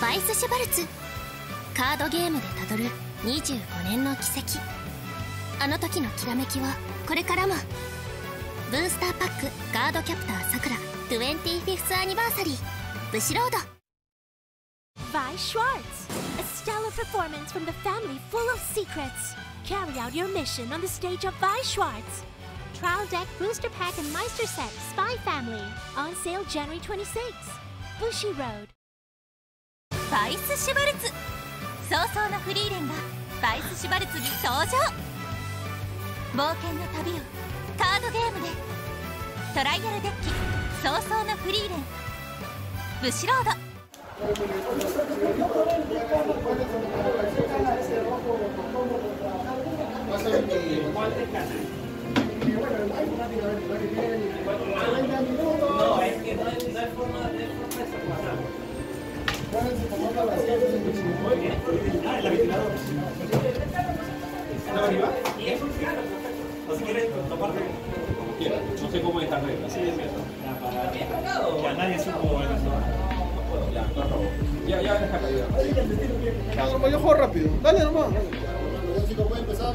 バイス・シュバルツ。カードゲームでたどる25年の軌跡。あの時のきらめきをこれからも。ブースターパックガードキャプターさくら 25th アニバーサリーブシロード。 Vi Schwartz, a stellar performance from the family full of secrets. Carry out your mission on the stage of Vi Schwartz. Trial Deck Booster Pack and Meister Set Spy Family. On sale January 26th. Bushi Road. バイス・シュバルツ。早々のフリーレンがバイス・シュバルツに登場。冒険の旅をカードゲームで。トライアルデッキ早々のフリーレンブシロード。 Si quieres tomarte como quieras. No sé cómo es esta regla. Sí, es cierto. Ya nadie supo en eso. Ya, no robo. Ya, déjala. Ya, nomás, yo juego rápido. Dale nomás. Los chicos pueden empezar.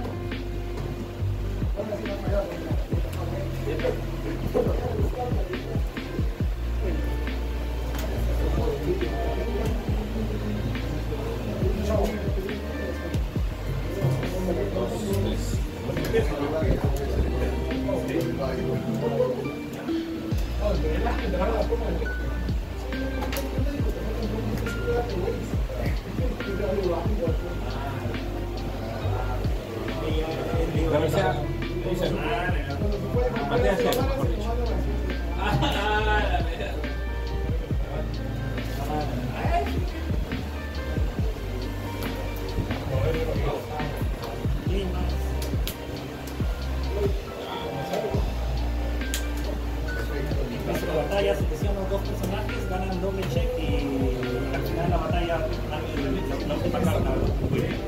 Batalla, si te siguen los dos personajes, ganan doble check y al final de la batalla la última carta. Muy bien.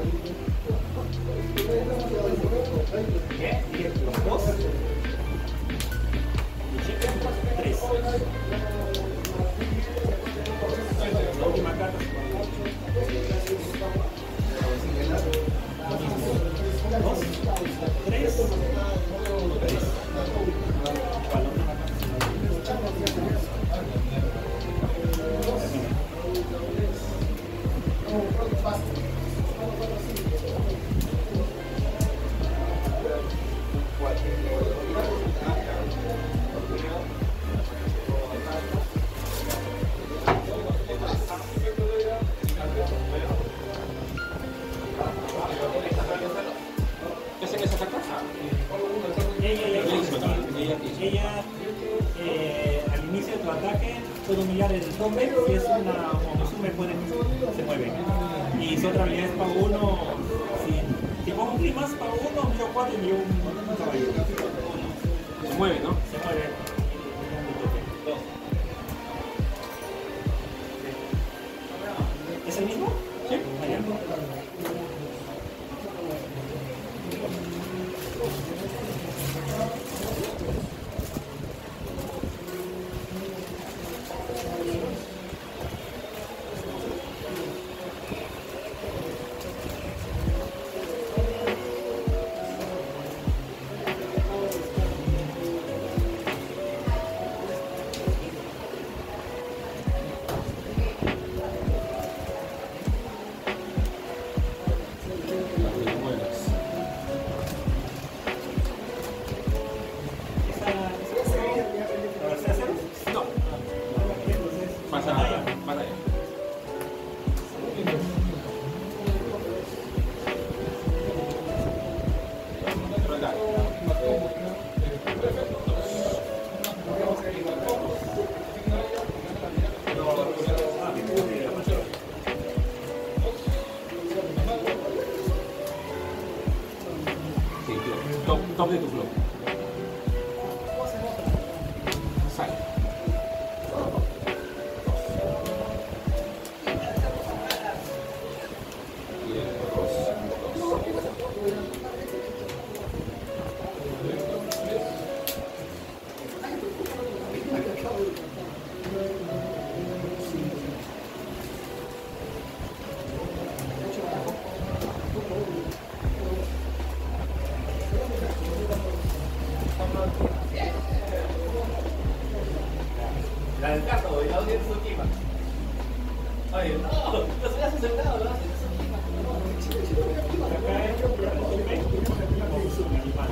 ¿Qué? ¿Los dos? Y check 3. La última carta. 2, 3, 3. Ella al inicio de tu ataque puede humillar el tope. Si es una sume se mueve. Y su otra habilidad es pago 1. Si pongo un clic más, pago 1, envío 4 y envío un caballero. Se mueve, ¿no? Se mueve. ¿Es el mismo? Sí. Top de tu flow. Sale. Oye, no se hace asegurado, lo hace. Acá es el tope con su animal.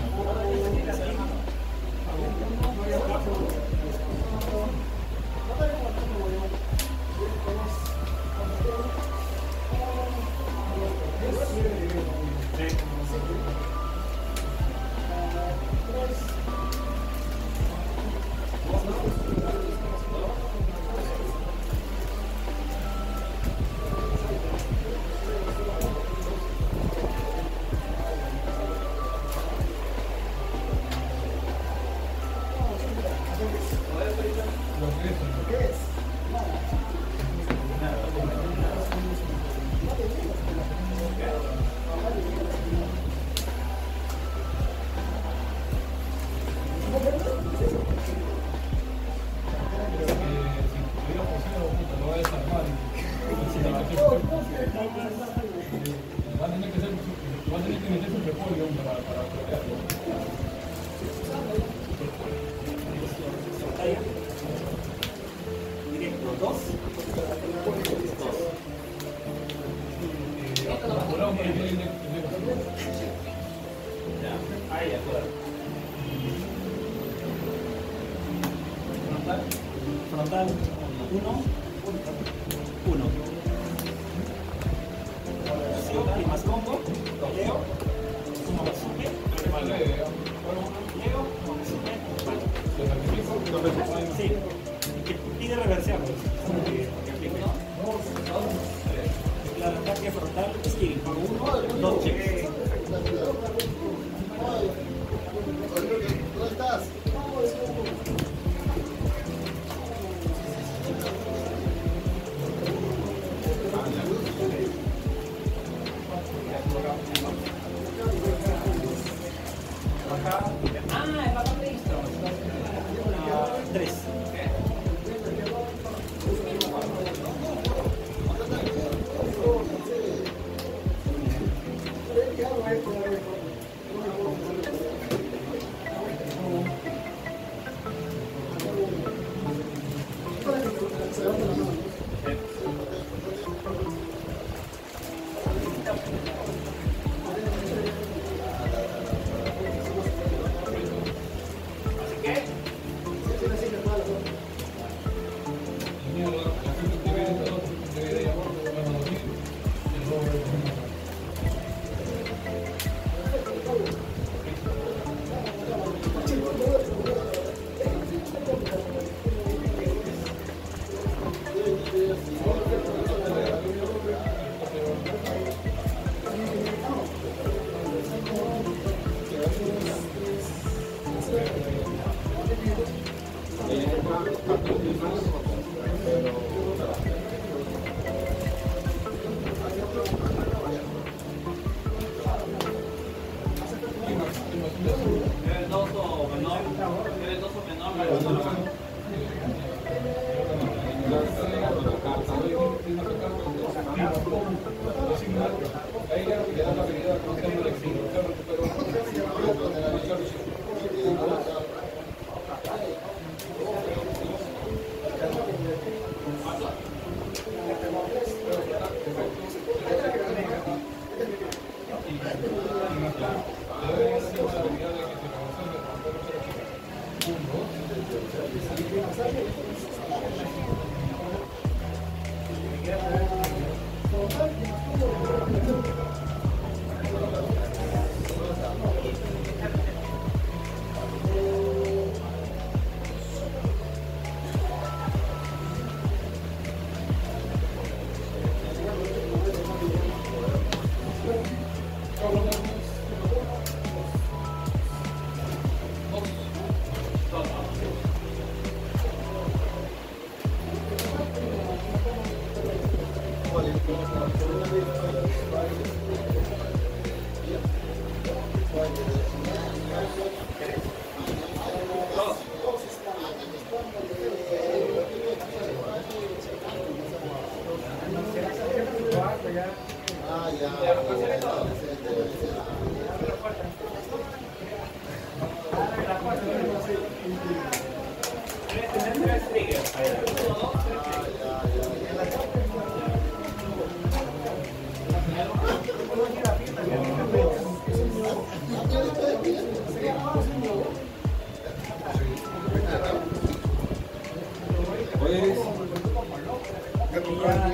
Frontal 1, 1. Y más combo, Leo, como sume, Leo, como sume, sí, que pide reversear, pues, porque aplique. El ataque frontal, skill, pago 1, 2 checks. ¿Dónde estás?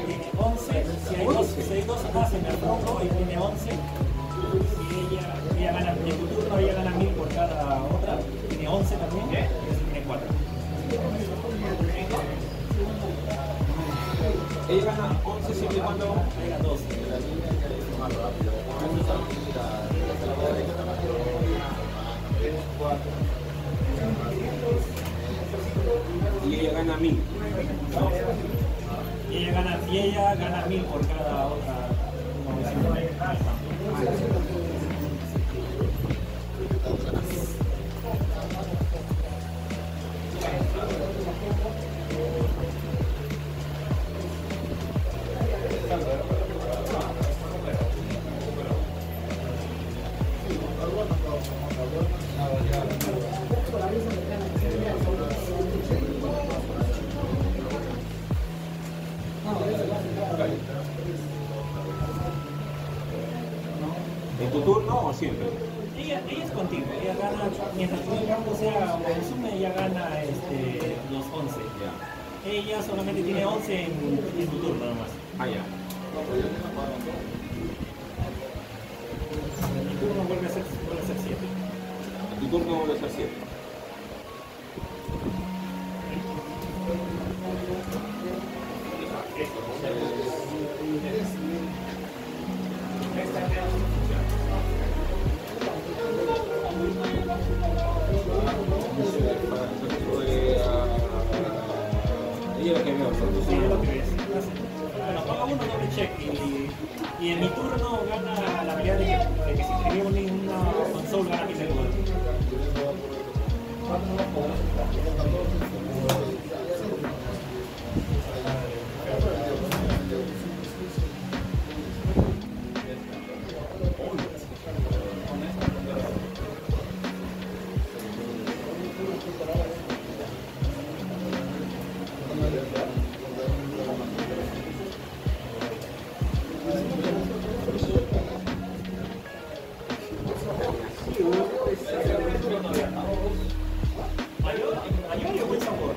tiene 11. Si hay dos más en el tronco, y tiene 11. Si ella gana en tu turno, ella gana 1000 por cada otra. Tiene 11 también. Y eso tiene 4. Ella gana 11 siempre y cuando Ella 12. y ella gana 1000. Y ella gana 1000 por cada otra. ¿En tu turno o siempre? Ella es contigo, ella gana, mientras todo el campo sea consume, ella gana los 11. Ya. Ella solamente tiene 11 en tu turno nomás. Ah, ya. Mi turno vuelve a ser 7. En tu turno vuelve a ser 7. Ella la que veo, Sí, es lo que ves. Bueno, paga uno doble check y en mi turno gana la habilidad de que si escribí una console gana mi seguro. Mayor y buen sabor.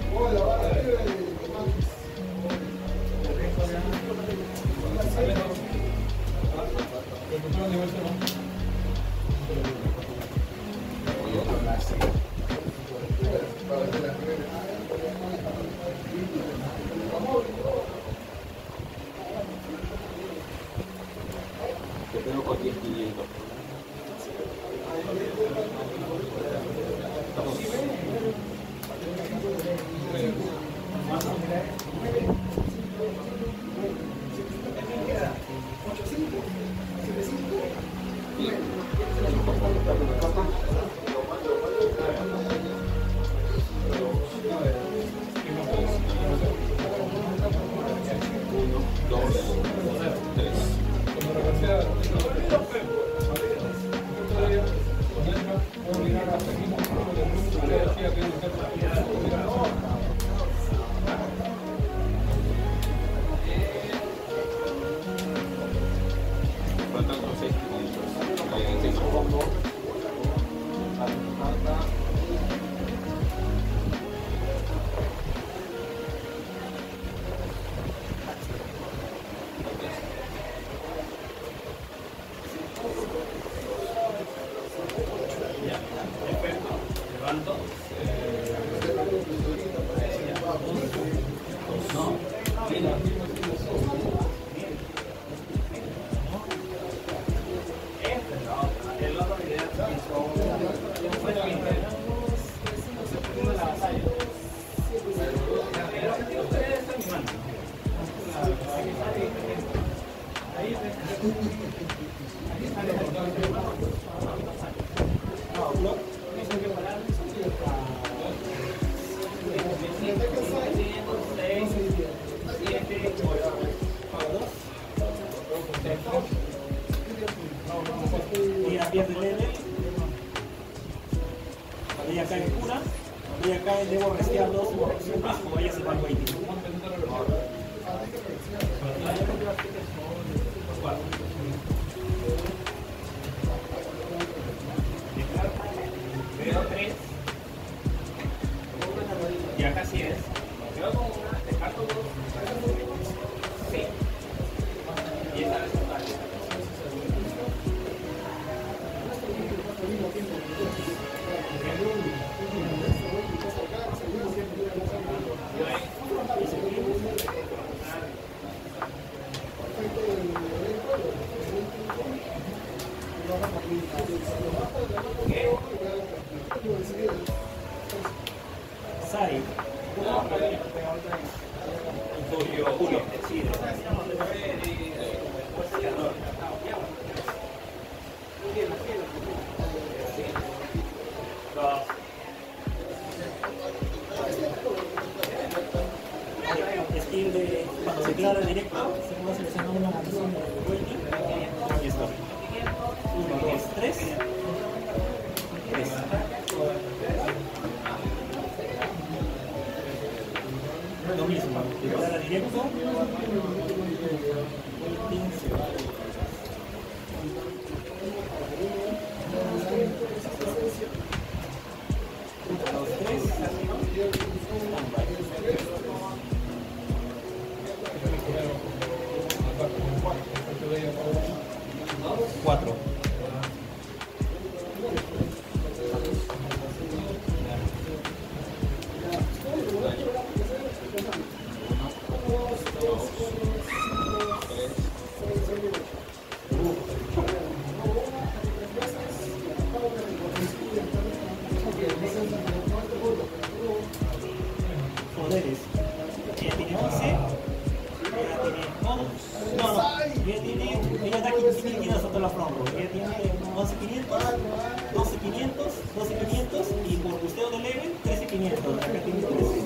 Te tengo con 10.500. Ella pierde level. Ella cae cura. Ella cae, debo restear 2 más como ella se va al waiting. Veo 3. Y acá sí es. Veo con una, descarto 2. Sí. Sari. Julio. Sí, skill de cuando se declara directo, se puede seleccionar una opción de waiting. Aquí está. 1, 2, 3. 3. Lo mismo, declara directo. Waiting se va. 1, 2, 3. 4. Poderes. Ella tiene 11. Ella tiene 11. Ella da 15.500 hasta la front row. Ella tiene 11.500, 12.500, 12.500 y por busteo de level 13.500. Acá tiene 13.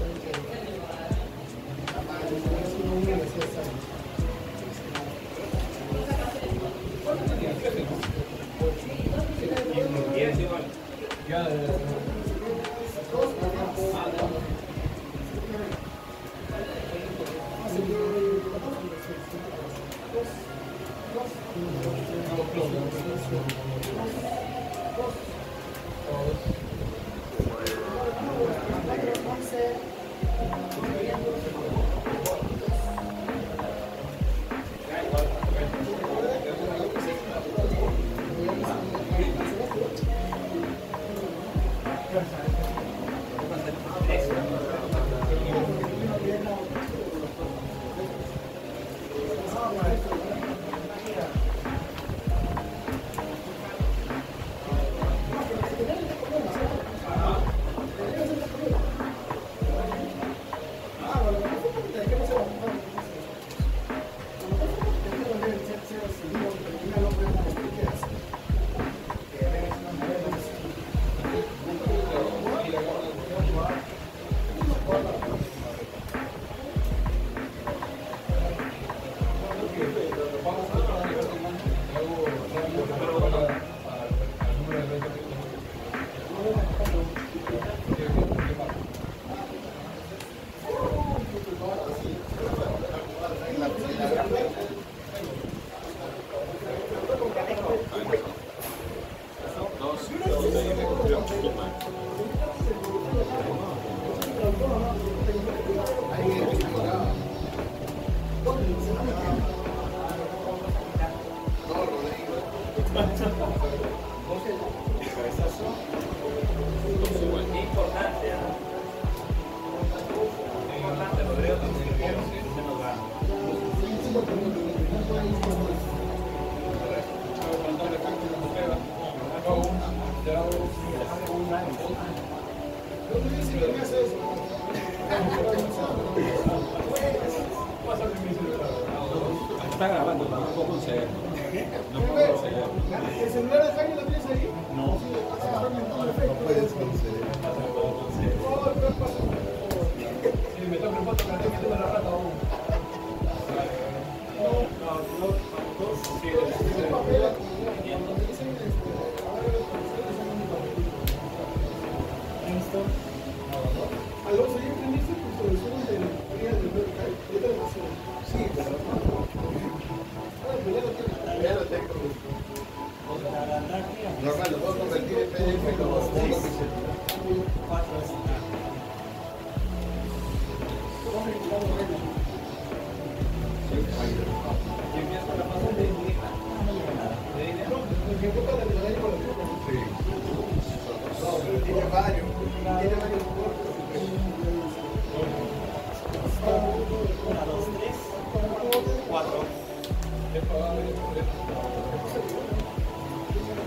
Está grabando, no puedo conceder. No puedo conceder. ¿El celular de Jaime lo tienes ahí? No. No puedes conceder. Sí, me toca un foto que estoy metiendo la rata aún. Alonso, ¿ya aprendiste tus soluciones de la del vertical? ¿Ya te lo pusieron? Sí, pero Ya lo tengo. Normal, lo puedo convertir en PDF como uno píxel. 4 está. Tiene varios. Tiene varios cortos. 1, 2, 3, 4.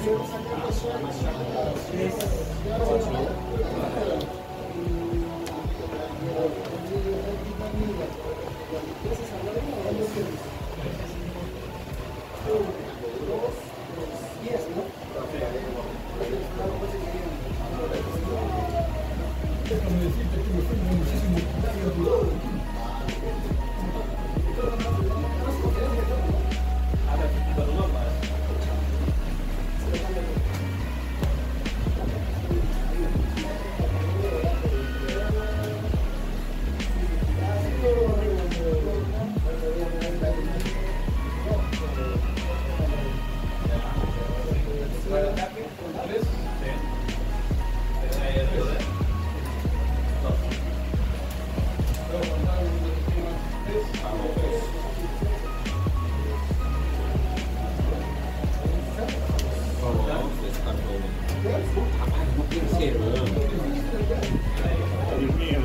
Dios mío.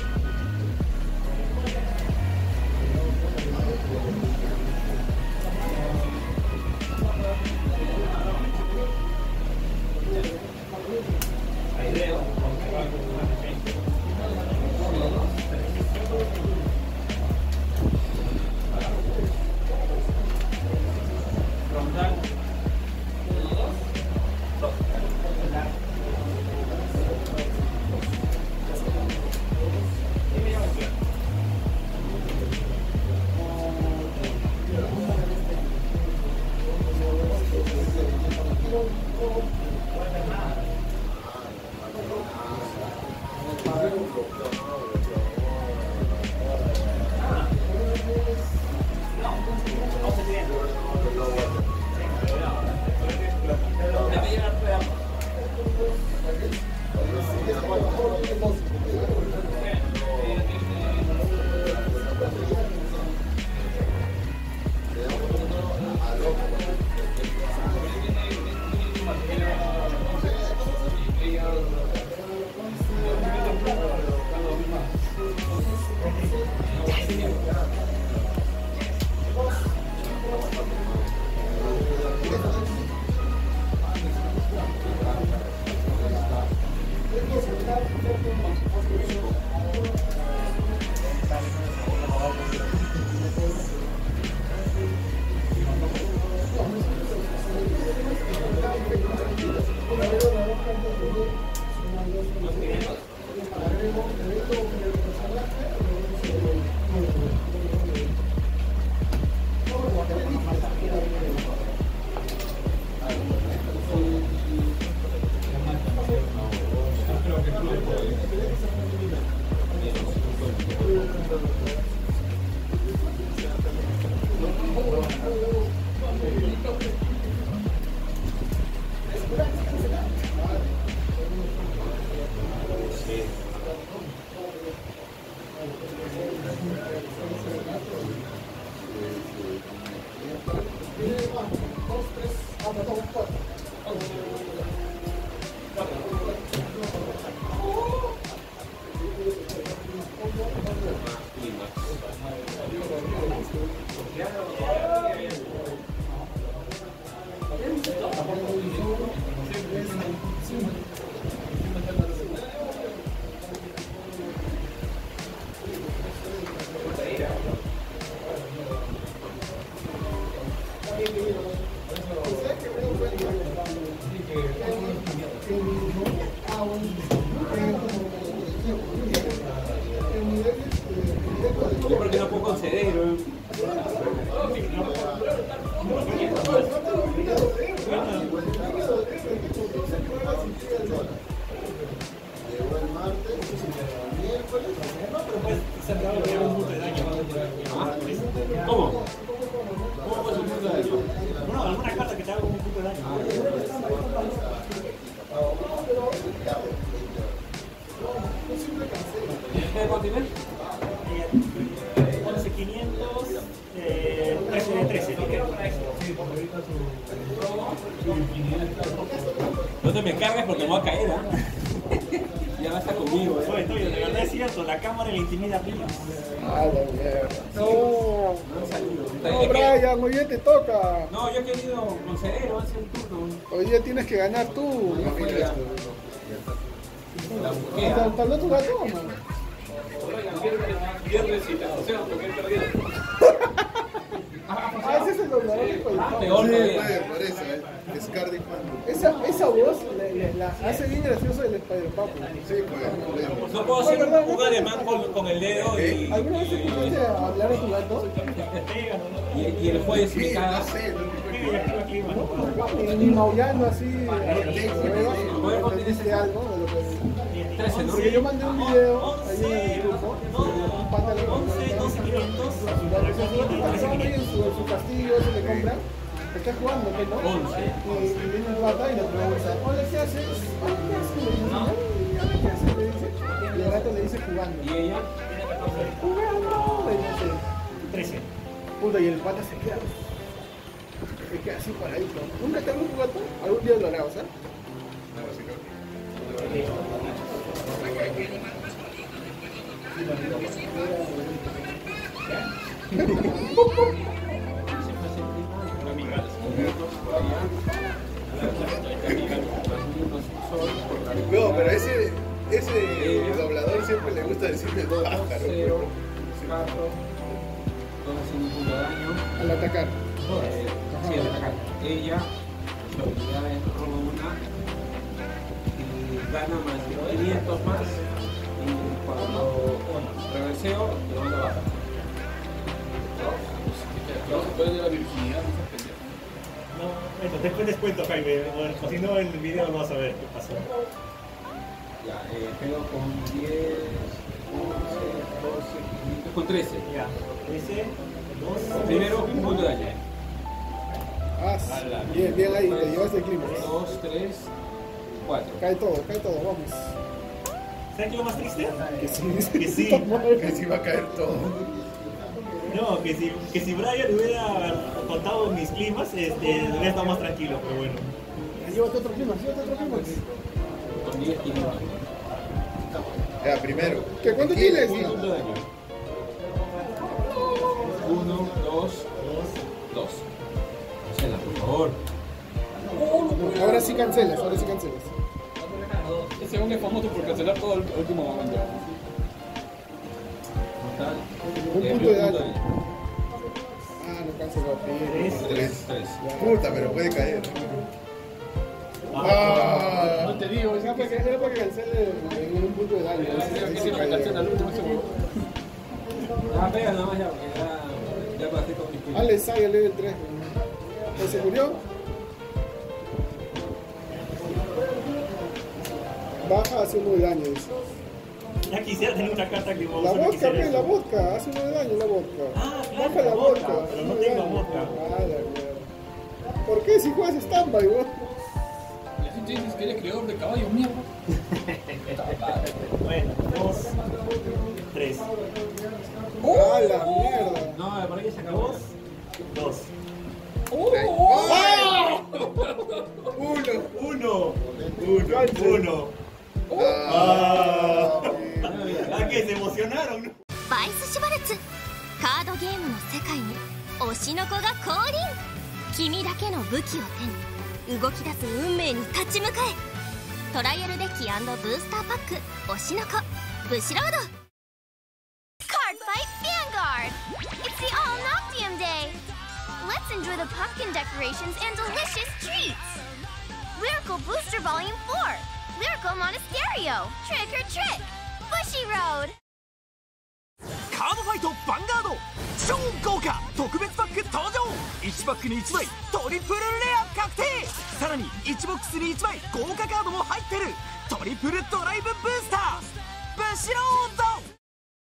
Yo porque no puedo conceder, ¿no? Llegó el martes, el miércoles. ¿Cómo? ¿Cómo fue su punto de daño? Bueno, alguna carta que te haga un punto de daño. ¿Qué continente? 11.500, 13 de 13. No te me cargues porque me voy a caer, ¿eh? Ya va a estar conmigo, ¿eh? Oye, Toyo, de verdad es cierto, la cámara le intimida a Pillos. Ah, la mierda. No. No han salido. No, Brian, hoy día te toca. No, yo he querido conceder, va a ser el turno. Hoy día tienes que ganar tú. La buquea. ¿Te habló tu gato o no? Viernes y te asocian porque he perdido. Ah, ese es el doblador de Spider-Man. Peor Sí, todavía. por eso, es Cardi Fan. Esa voz la hace bien gracioso el Spider-Man. Sí, pues. No puedo hacer un alemán con el dedo y ¿Alguna vez escuchaste hablar a tu gato? y el juez me Sí, caga. no sé, Ni maullando así. Podemos ¿Entendiste algo de lo que... 13, ¿no? Porque yo mandé un video ahí en el grupo, un pata le compró en su castillo, se le compra, está jugando, ¿qué no? 11. Y viene el pata y le pregunta, hola, ¿qué haces? Hola, ¿qué haces? Le dice, ¿qué haces? Le dice, y el gato le dice jugando. Y ella, ¡Jugando! Le dice, 13. puta, y el pata se queda así paradito. ¿Nunca te habló tu gato? Algún día lo hará, ¿sabes? No, pero ese doblador siempre le gusta decirme pájaro. 0, 4, 2 haciendo un punto de daño. Al atacar. Sí, al atacar. Ella, su habilidad es roba una y gana más 500 más. Y cuando reverseo, le manda baja. No se puede de la virginidad, No, bueno, después les cuento, Jaime. Bueno, si no, el video lo vas a ver qué pasó. Ya, pego con 10, 11, 12, 15, con 13. Ya, 13, 2, Primero, un punto de daño. Ah, bien, bien ahí, te llevaste el clima. 2, 3, 4. Cae todo, vamos. ¿Sabes qué es lo más triste? Que sí, Que sí. que sí va a caer todo. No, que si Brian hubiera contado mis climas, hubiera estado más tranquilo, pero bueno. Llévate otro clima. Con 10, 500. Ya, primero. ¿Qué cuánto tienes? Un punto de daño. 1, 2, 2. Chela, por favor. Ahora sí cancelas. Ese hombre es famoso por cancelar todo el último momento. Total. Un punto de daño. Ah, no canceló. 3. 3. Puta, pero puede caer. No Ah, te digo, Era para que cancele en un punto de daño. que se cancela al último segundo. Ah, pega nada más ya, porque ya pasé con mis climas. Ale Saya level 3. ¿Se murió? Baja, hace uno de daño, dice. Ya quisiera tener una carta que vos La no vodka, quisiera pe, eso. la vodka, hace uno de daño la vodka. Ah, claro, Baja la vodka, pero hace no uno de tengo daño. vodka. Ah, la mierda. ¿Por qué si juegas stand-by, vos? La gente dice que eres creador de caballos, mierda. Bueno, 2, 3. Ah, la mierda. No, por ahí se acabó. 2. ¡Ah! 1. Ah, ¿A qué? ¿Se emocionaron? ¿No? バイスシュバルツカードゲームの世界に推しの子が降臨。君だけの武器を手に動き出す運命に立ち向かえ。トライアルデッキ&ブースターパック推しの子ブシロード。 Card Fight Vanguard! It's the All Noctium Day! Let's enjoy the pumpkin decorations and delicious treats! Lyrical Booster Volume 4! Lyrical Monasterio! Trick or Trick! Bushy Road! カードファイトヴァンガード超豪華特別パック登場1パックに1枚トリプルレア確定さらに1ボックスに1枚豪華カードも入ってるトリプルドライブブースターブシロード